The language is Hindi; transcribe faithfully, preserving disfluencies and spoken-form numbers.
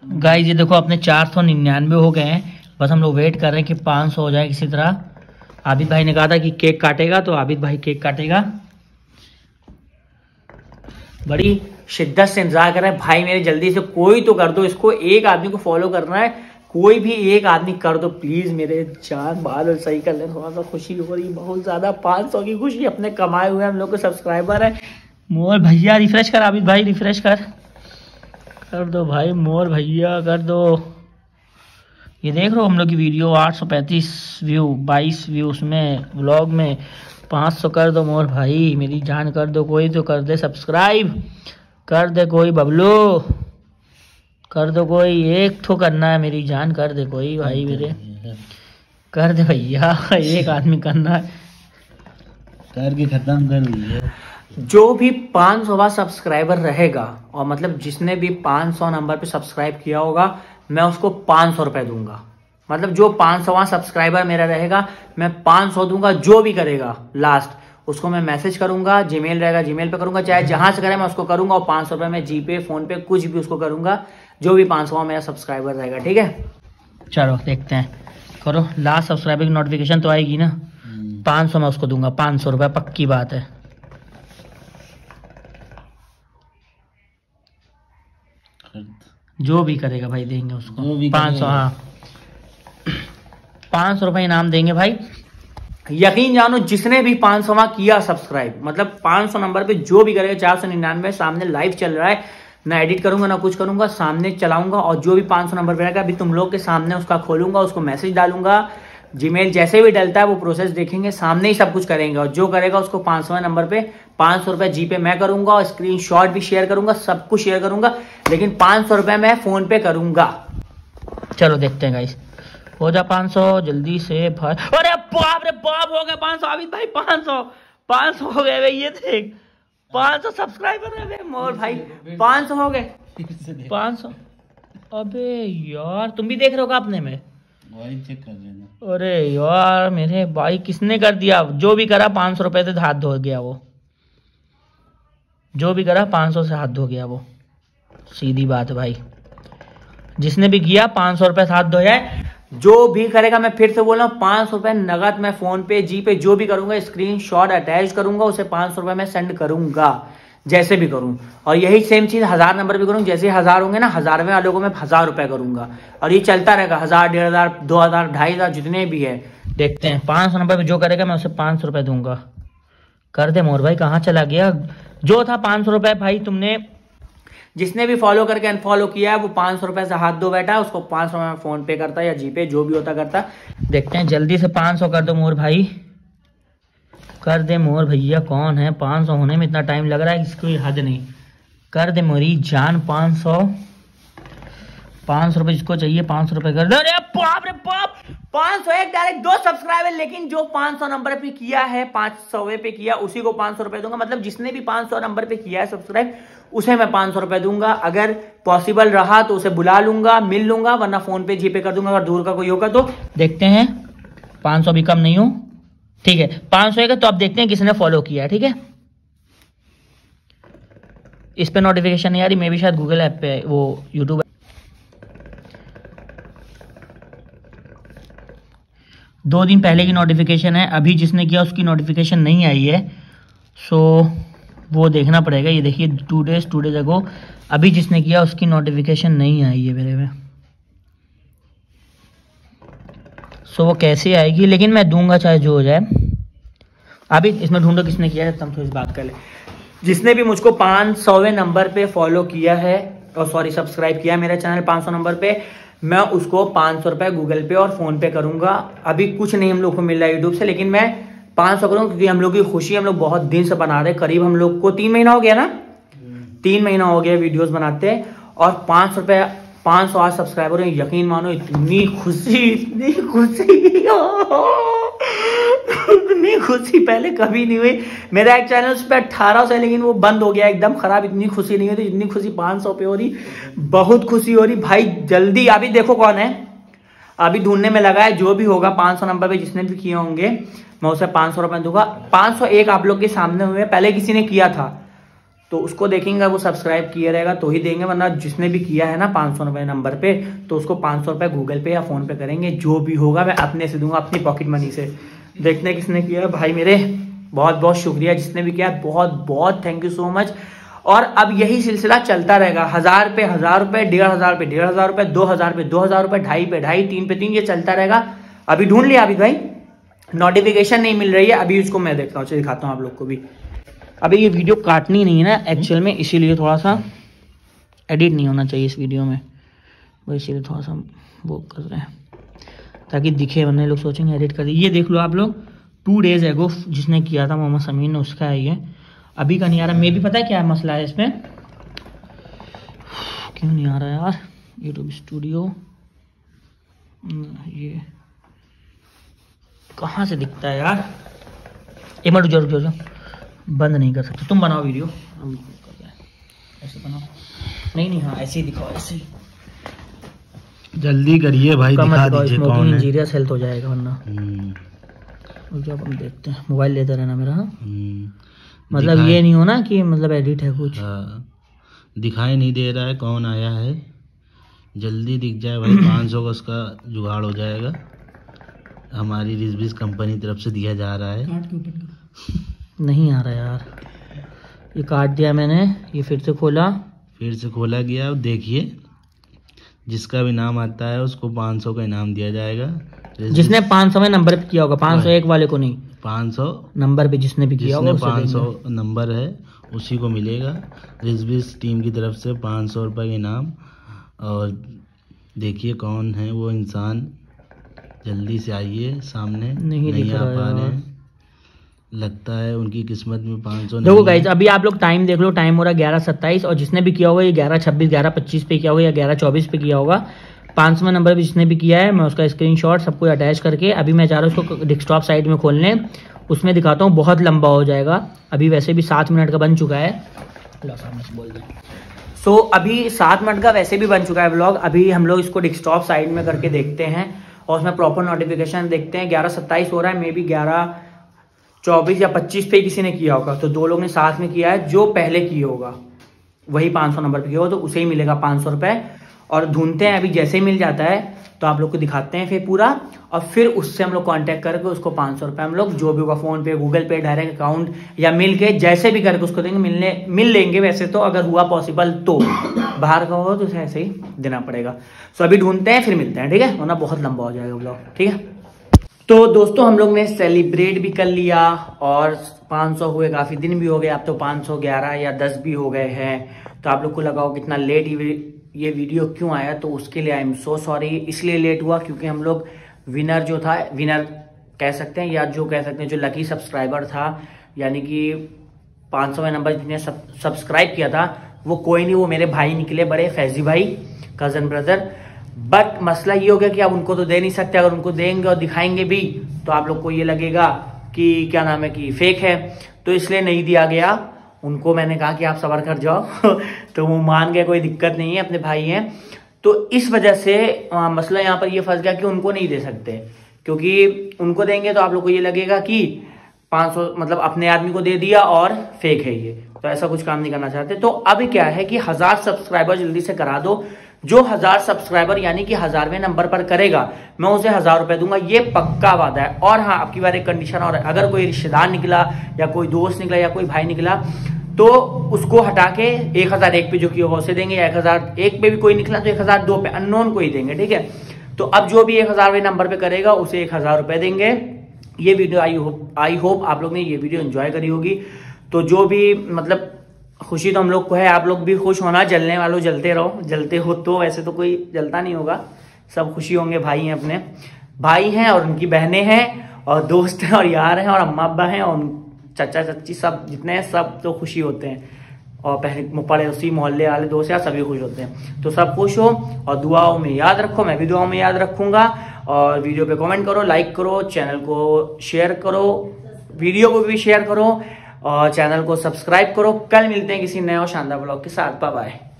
गाइस ये देखो अपने चार सौ निन्यानवे हो गए हैं, बस हम लोग वेट कर रहे हैं कि पाँच सौ हो जाए किसी तरह। आबिद भाई ने कहा था कि केक काटेगा, तो आबिद भाई केक काटेगा। बड़ी शिद्दत से इंतजार कर रहे हैं भाई मेरे, जल्दी से कोई तो कर दो इसको, एक आदमी को फॉलो करना है, कोई भी एक आदमी कर दो प्लीज मेरे चार बादल सही कर ले। थोड़ा सा खुशी हो रही बहुत ज्यादा, पाँच सौ की खुशी, अपने कमाए हुए हम लोग को सब्सक्राइबर है। मोर भैया रिफ्रेश कर, आबिद भाई रिफ्रेश कर कर दो भाई, मोर भैया कर दो। ये देख रहे हो हम लोग की वीडियो आठ सौ पैंतीस व्यू, बाईस व्यू उसमें व्लॉग में, पाँच सौ कर दो मोर भाई, मेरी जान कर दो, कोई तो कर दे सब्सक्राइब कर दे, कोई बबलू कर दो, कोई एक तो करना है, मेरी जान कर दे कोई भाई मेरे, कर दे भैया एक आदमी करना है, करके खत्म कर भैया। जो भी पाँच सौ सब्सक्राइबर रहेगा और मतलब जिसने भी पाँच सौ नंबर पे सब्सक्राइब किया होगा मैं उसको पाँच सौ रुपए दूंगा। मतलब जो पाँच सौ सब्सक्राइबर मेरा रहेगा मैं पाँच सौ दूंगा, जो भी करेगा लास्ट उसको मैं मैसेज करूंगा, जीमेल रहेगा जीमेल पे करूंगा, चाहे जहां से करे मैं उसको करूंगा, और पाँच सौ रुपए में जीपे फोन पे कुछ भी उसको करूंगा, जो भी पाँच सौ मेरा सब्सक्राइबर रहेगा। ठीक है चलो देखते हैं, करो लास्ट सब्सक्राइबर की नोटिफिकेशन तो आएगी ना, पाँच सौ मैं उसको दूंगा, पाँच सौ रुपये पक्की बात है। जो भी करेगा भाई देंगे उसको पाँच सौ, हाँ पाँच सौ रुपये इनाम देंगे भाई। यकीन जानो जिसने भी पाँच सौ किया सब्सक्राइब, मतलब पाँच सौ नंबर पे जो भी करेगा, चार सौ निन्यानवे सामने लाइव चल रहा है, ना एडिट करूंगा ना कुछ करूंगा, सामने चलाऊंगा, और जो भी पाँच सौ नंबर पे रहेगा अभी तुम लोग के सामने उसका खोलूंगा, उसको मैसेज डालूंगा, जीमेल जैसे भी डलता है वो प्रोसेस देखेंगे, सामने ही सब कुछ करेंगे, और जो करेगा उसको पाँच सौ नंबर पे पाँच सौ रुपए जीपे मैं करूंगा, और स्क्रीन शॉट भी शेयर करूंगा, सब कुछ शेयर करूंगा, लेकिन पाँच सौ रुपए मैं फोन पे करूंगा। चलो देखते हैं गाइस, हो जा पाँच सौ जल्दी से भाई। अरे बाप रे बाप हो गए पाँच सौ, अभी भाई पाँच सौ पाँच सौ हो गए भाई, ये देख पाँच सौ सब्सक्राइबर है मोर भाई, पाँच सौ हो गए पाँच सौ। अबे यार तुम भी देख रहे हो का अपने में, वही चेक कर लेना। अरे यार मेरे भाई किसने कर दिया, जो भी करा पाँच सौ रुपए से हाथ धो गया वो, जो भी करा पाँच सौ से हाथ धो गया वो, सीधी बात है भाई, जिसने भी किया पाँच सौ रुपए से हाथ धो जाए, जो भी करेगा मैं फिर से बोल रहा हूँ पाँच सौ रुपए नगद मैं फोन पे जी पे जो भी करूंगा स्क्रीन शॉट अटैच करूंगा, उसे पाँच सौ रुपए मैं सेंड करूंगा जैसे भी करूं, और यही सेम चीज हजार नंबर भी करूं, जैसे हजार होंगे ना हजारवें वालों को मैं हजार रुपए करूंगा, और ये चलता रहेगा, हजार डेढ़ हजार दो हजार ढाई हजार जितने भी है। देखते हैं पाँच सौ नंबर पे जो करेगा मैं उसे पाँच सौ रुपए दूंगा। कर दे मोर भाई, कहाँ चला गया, जो था पाँच सौ रुपए भाई, तुमने जिसने भी फॉलो करके अनफॉलो किया है वो पाँच सौ रुपए से हाथ दो बैठा है, उसको पाँच सौ में फोन पे करता है या जीपे जो भी होता करता। देखते हैं जल्दी से पाँच सौ कर दो मोर भाई, कर दे मोर भैया, कौन है पाँच सौ होने में इतना टाइम लग रहा है इसकी कोई हद नहीं, कर दे मोरी जान पाँच सौ पाँच सौ रुपए जिसको चाहिए पाँच सौ रुपए कर दे। अरे बाप रे बाप पाँच सौ एक डायरेक्ट दो सब्सक्राइबर, लेकिन जो पाँच सौ नंबर पे किया है पाँच सौ पे किया उसी को पाँच सौ रुपए दूंगा, मतलब जिसने भी पाँच सौ नंबर पे किया है सब्सक्राइब उसे मैं पाँच सौ रुपए दूंगा, अगर पॉसिबल रहा तो उसे बुला लूंगा मिल लूंगा, वरना फोन पे जीपे कर दूंगा अगर दूर का कोई होगा तो। देखते हैं पाँच सौ भी कम नहीं हो, ठीक है पाँच सौ है तो अब देखते हैं किसने फॉलो किया है। ठीक है इस पे नोटिफिकेशन नहीं आ रही, मे भी शायद गूगल ऐप पे वो यूट्यूब, दो दिन पहले की नोटिफिकेशन है, अभी जिसने किया उसकी नोटिफिकेशन नहीं आई है, सो वो देखना पड़ेगा। ये देखिए two days two days ago अभी जिसने किया उसकी नोटिफिकेशन नहीं आई है मेरे में, सो वो कैसे आएगी, लेकिन मैं दूंगा चाहे जो हो जाए। अभी इसमें ढूंढो किसने किया है, तुम थोड़ी बात कर ले। जिसने भी मुझको पाँच सौवें नंबर पे फॉलो किया है और सॉरी सब्सक्राइब किया मेरा चैनल पाँच सौ नंबर पे, मैं उसको पाँच सौ रुपए गूगल पे और फोन पे करूंगा। अभी कुछ नहीं हम लोग को मिल रहा है यूट्यूब से, लेकिन मैं पाँच सौ करूंगा क्योंकि हम लोग की खुशी हम लोग बहुत दिन से बना रहे, करीब हम लोग को तीन महीना हो गया ना, तीन महीना हो गया वीडियोस बनाते, और पाँच सौ रुपए पाँच सौ आज सब्सक्राइबर हैं, यकीन मानो इतनी खुशी इतनी खुशी इतनी खुशी पहले कभी नहीं हुई। मेरा एक चैनल उस पर अठारह सौ है लेकिन वो बंद हो गया एकदम खराब, इतनी खुशी नहीं हुई जितनी खुशी पाँच सौ पे हो रही, बहुत खुशी हो रही भाई। जल्दी अभी देखो कौन है, अभी ढूंढने में लगा है, जो भी होगा पाँच सौ नंबर पे जिसने भी किए होंगे मैं उसे पाँच सौ रुपए दूंगा। पाँच सौ एक आप लोग के सामने हुए, पहले किसी ने किया था तो उसको देखेंगे, वो सब्सक्राइब किया रहेगा तो ही देंगे, वरना जिसने भी किया है ना पाँच सौ रुपये नंबर पे, तो उसको पाँच सौ रुपये गूगल पे या फ़ोन पे करेंगे। जो भी होगा मैं अपने से दूंगा, अपनी पॉकेट मनी से। देखते हैं किसने किया है। भाई मेरे बहुत बहुत शुक्रिया जिसने भी किया, बहुत बहुत थैंक यू सो मच। और अब यही सिलसिला चलता रहेगा, हजार पे हजार रुपए, डेढ़ हजार पे डेढ़ हजार रुपए, दो हजार पे दो हजार रुपए, ढाई पे ढाई, तीन पे तीन, ये चलता रहेगा। अभी ढूंढ लिया अभी भाई, नोटिफिकेशन नहीं मिल रही है अभी, उसको मैं देखता हूँ, दिखाता हूँ आप लोग को भी। अभी ये वीडियो काटनी नहीं है ना एक्चुअल में, इसीलिए थोड़ा सा एडिट नहीं होना चाहिए इस वीडियो में, वो इसीलिए थोड़ा सा वो कर रहे हैं ताकि दिखे, वरना लोग सोचेंगे एडिट कर दी। ये देख लो आप लोग, टू डेज एगो जिसने किया था मोहम्मद समीर ने, उसका है ये। अभी का नहीं आ रहा, मे भी पता है क्या है मसला है इसमें, क्यों नहीं आ रहा है यार यूट्यूब स्टूडियो, ये कहाँ से दिखता है यार। एक मिनट जरूर जरूर बंद नहीं कर सकते, तुम बनाओ वीडियो, ऐसे बनाओ। नहीं नहीं हाँ ऐसे ही दिखाओ, ऐसे ही जल्दी करिए भाई, दिखा दीजिए कौन है। इंजीरियस हेल्थ हो जाएगा वरना। जब हम देखते हैं, मोबाइल लेते रहना मेरा। हाँ मतलब ये नहीं हो ना कि मतलब एडिट है कुछ। हाँ, दिखाई नहीं दे रहा है कौन आया है, जल्दी दिख जाए भाई। पाँच सौ का उसका जुगाड़ हो जाएगा, हमारी रिजबिस कंपनी तरफ से दिया जा रहा है। नहीं आ रहा यार, ये काट दिया मैंने, ये फिर से खोला, फिर से खोला गया। देखिए जिसका भी नाम आता है उसको पाँच सौ का इनाम दिया जाएगा। जिसने पाँच सौ में नंबर पे किया होगा, पाँच सौ एक वाले को नहीं, पाँच सौ नंबर पे जिसने भी किया होगा, पाँच सौ नंबर है उसी को मिलेगा रिजबिस टीम की तरफ से पाँच सौ रुपये का इनाम। और देखिए कौन है वो इंसान, जल्दी से आइए सामने। नहीं, नहीं आ पा रहे हैं, लगता है उनकी किस्मत में पाँच सौ। देखो गाइस अभी आप लोग टाइम देख लो, टाइम हो रहा है ग्यारह सत्ताईस, और जिसने भी किया होगा ये ग्यारह छब्बीस ग्यारह पच्चीस पे किया होगा या ग्यारह चौबीस पे किया होगा। पाँच सौ नंबर पे जिसने भी किया है, मैं उसका स्क्रीनशॉट सबको अटैच करके अभी मैं जा रहा हूँ उसको डेस्कटॉप साइड में खोलने, उसमें दिखाता हूँ। बहुत लंबा हो जाएगा, अभी वैसे भी सात मिनट का बन चुका है। बोल दें सो so, अभी सात मिनट का वैसे भी बन चुका है ब्लॉग। अभी हम लोग इसको डेस्कटॉप साइड में करके देखते हैं और उसमें प्रॉपर नोटिफिकेशन देखते हैं। ग्यारह सत्ताईस हो रहा है, मे बी ग्यारह चौबीस या पच्चीस पे किसी ने किया होगा, तो दो लोग ने साथ में किया है। जो पहले किया होगा वही पाँच सौ नंबर पे किया होगा, तो उसे ही मिलेगा पाँच सौ रुपये। और ढूंढते हैं, अभी जैसे ही मिल जाता है तो आप लोग को दिखाते हैं फिर पूरा, और फिर उससे हम लोग कांटेक्ट करके उसको पाँच सौ रुपये हम लोग जो भी होगा फ़ोन पे, गूगल पे, डायरेक्ट अकाउंट या मिल के जैसे भी करके उसको देंगे। मिलने मिल लेंगे वैसे तो, अगर हुआ पॉसिबल तो, बाहर का होगा तो उसे ऐसे ही देना पड़ेगा। सो अभी ढूंढते हैं फिर मिलते हैं, ठीक है, वरना बहुत लंबा हो जाएगा ब्लॉग, ठीक है। तो दोस्तों हम लोग ने सेलिब्रेट भी कर लिया और पाँच सौ हुए, काफ़ी दिन भी हो गए, अब तो पाँच सौ ग्यारह या दस भी हो गए हैं। तो आप लोग को लगा हो कितना लेट ये वीडियो क्यों आया, तो उसके लिए आई एम सो सॉरी। इसलिए लेट हुआ क्योंकि हम लोग विनर जो था, विनर कह सकते हैं या जो कह सकते हैं जो लकी सब्सक्राइबर था, यानी कि पाँच सौ नंबर जितने सब्सक्राइब किया था, वो कोई नहीं, वो मेरे भाई निकले, बड़े फैजी भाई, कजन ब्रदर। बट मसला ये हो गया कि अब उनको तो दे नहीं सकते, अगर उनको देंगे और दिखाएंगे भी तो आप लोग को ये लगेगा कि क्या नाम है कि फेक है, तो इसलिए नहीं दिया गया। उनको मैंने कहा कि आप सब्र कर जाओ तो वो मान गए, कोई दिक्कत नहीं है, अपने भाई हैं। तो इस वजह से आ, मसला यहाँ पर ये फंस गया कि उनको नहीं दे सकते, क्योंकि उनको देंगे तो आप लोग को ये लगेगा कि पाँच सौ मतलब अपने आदमी को दे दिया और फेक है ये, तो ऐसा कुछ काम नहीं करना चाहते। तो अभी क्या है कि हजार सब्सक्राइबर जल्दी से करा दो। जो हजार सब्सक्राइबर यानी कि हजारवें नंबर पर करेगा, मैं उसे हजार रुपए दूंगा, ये पक्का वादा है। और हाँ, अब की बार एक कंडीशन और है, अगर कोई रिश्तेदार निकला या कोई दोस्त निकला या कोई भाई निकला तो उसको हटा के एक हजार एक पे जो किया होगा उसे देंगे, या एक हजार एक पे भी कोई निकला तो एक हजार दो पे अननोन को ही देंगे, ठीक है। तो अब जो भी एक हजारवें नंबर पे करेगा उसे एक हजार रुपए देंगे। ये video I hope I hope आप लोग ने ये वीडियो एंजॉय करी होगी। तो जो भी मतलब खुशी तो हम लोग को है, आप लोग भी खुश होना, जलने वालों जलते रहो, जलते हो तो, वैसे तो कोई जलता नहीं होगा, सब खुशी होंगे। भाई हैं, अपने भाई हैं और उनकी बहनें हैं और दोस्त हैं और यार हैं और अम्मा अब्बा हैं और चाचा चाची, सब जितने हैं सब तो खुशी होते हैं। और पहले पड़ोसी मोहल्ले वाले दोस्त यार सभी खुश होते हैं। तो सब खुश हो और दुआओं में याद रखो, मैं भी दुआओं में याद रखूंगा। और वीडियो पे कमेंट करो, लाइक करो, चैनल को शेयर करो, वीडियो को भी शेयर करो और चैनल को सब्सक्राइब करो। कल मिलते हैं किसी नए और शानदार ब्लॉग के साथ। Bye bye.